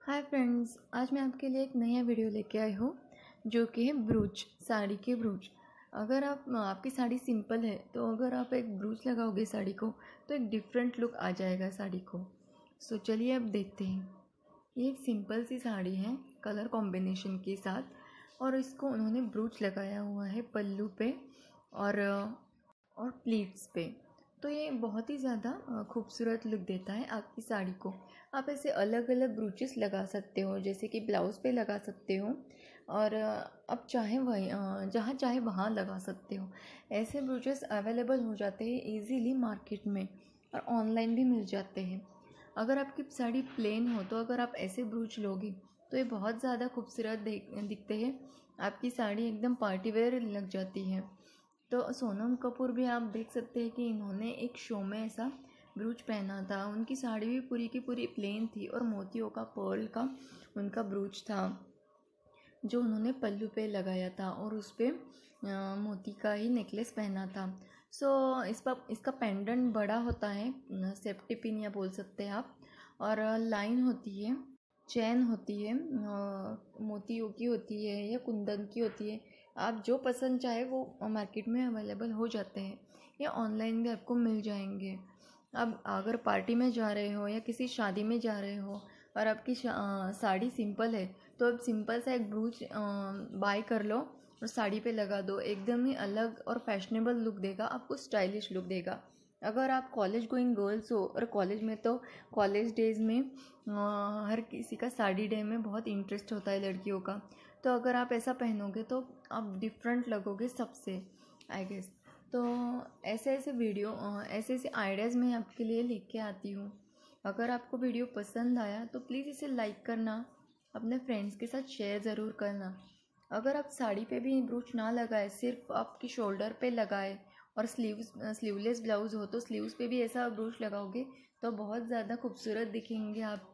Hi friends, आज मैं आपके लिए एक नया वीडियो लेके आई हूँ जो कि है ब्रूच, साड़ी के ब्रूच। अगर आपकी साड़ी सिंपल है तो अगर आप एक ब्रूच लगाओगे साड़ी को तो एक डिफरेंट लुक आ जाएगा साड़ी को। सो चलिए अब देखते हैं। ये एक सिंपल सी साड़ी है कलर कॉम्बिनेशन के साथ और इसको उन्होंने ब्रूच लगाया हुआ है पल्लू पे और प्लीट्स पे। तो ये बहुत ही ज़्यादा खूबसूरत लुक देता है आपकी साड़ी को। आप ऐसे अलग अलग ब्रूचेस लगा सकते हो, जैसे कि ब्लाउज़ पे लगा सकते हो और आप चाहे वही जहाँ चाहे वहाँ लगा सकते हो। ऐसे ब्रूचेस अवेलेबल हो जाते हैं इजीली मार्केट में और ऑनलाइन भी मिल जाते हैं। अगर आपकी साड़ी प्लेन हो तो अगर आप ऐसे ब्रूच लोगी तो ये बहुत ज़्यादा खूबसूरत दिखते हैं। आपकी साड़ी एकदम पार्टी वेयर लग जाती है। तो सोनम कपूर भी आप देख सकते हैं कि इन्होंने एक शो में ऐसा ब्रूच पहना था। उनकी साड़ी भी पूरी की पूरी प्लेन थी और मोतियों का पर्ल का उनका ब्रूच था जो उन्होंने पल्लू पे लगाया था और उस पर मोती का ही नेकलेस पहना था। इसका पेंडेंट बड़ा होता है, सेफ्टी पिन या बोल सकते हैं आप, और लाइन होती है, चैन होती है, मोतियों की होती है या कुंदन की होती है। आप जो पसंद चाहे वो मार्केट में अवेलेबल हो जाते हैं या ऑनलाइन भी आपको मिल जाएंगे। अब अगर पार्टी में जा रहे हो या किसी शादी में जा रहे हो और आपकी साड़ी सिंपल है तो अब सिंपल सा एक ब्रूच बाय कर लो और साड़ी पे लगा दो। एकदम ही अलग और फैशनेबल लुक देगा, आपको स्टाइलिश लुक देगा। अगर आप कॉलेज गोइंग गर्ल्स हो और कॉलेज में तो कॉलेज डेज़ में हर किसी का साड़ी डे में बहुत इंटरेस्ट होता है लड़कियों का, तो अगर आप ऐसा पहनोगे तो आप डिफरेंट लगोगे सबसे, आई गेस। तो ऐसे ऐसे आइडियाज़ मैं आपके लिए लेके आती हूँ। अगर आपको वीडियो पसंद आया तो प्लीज़ इसे लाइक करना, अपने फ्रेंड्स के साथ शेयर ज़रूर करना। अगर आप साड़ी पे भी ब्रूच ना लगाए, सिर्फ आपकी शोल्डर पे लगाए और स्लीवलेस ब्लाउज़ हो तो स्लीव्स पे भी ऐसा ब्रूच लगाओगे तो बहुत ज़्यादा खूबसूरत दिखेंगे आप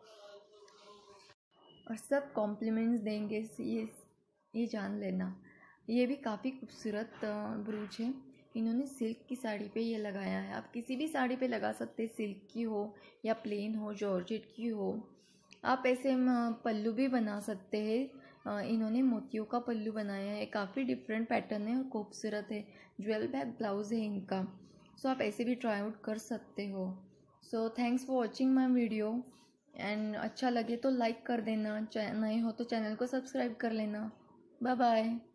और सब कॉम्प्लीमेंट्स देंगे। ये जान लेना। ये भी काफ़ी खूबसूरत ब्रूच है। इन्होंने सिल्क की साड़ी पे ये लगाया है। आप किसी भी साड़ी पे लगा सकते हैं, सिल्क की हो या प्लेन हो, जॉर्जेट की हो। आप ऐसे पल्लू भी बना सकते हैं। इन्होंने मोतियों का पल्लू बनाया है, काफ़ी डिफरेंट पैटर्न है और खूबसूरत है। ज्वेल बैक ब्लाउज है इनका। सो आप ऐसे भी ट्राई आउट कर सकते हो। So thanks for watching my video and अच्छा लगे तो लाइक कर देना, नए हो तो चैनल को सब्सक्राइब कर लेना। Bye bye.